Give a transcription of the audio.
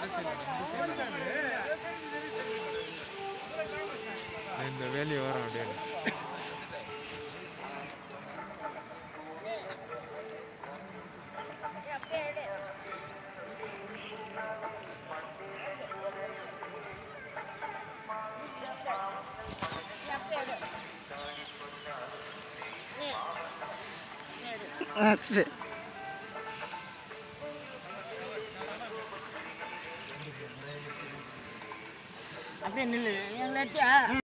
இந்த வேலையை வரோம் அப்படியே That's it. அப்படியே நில்லு எங்களை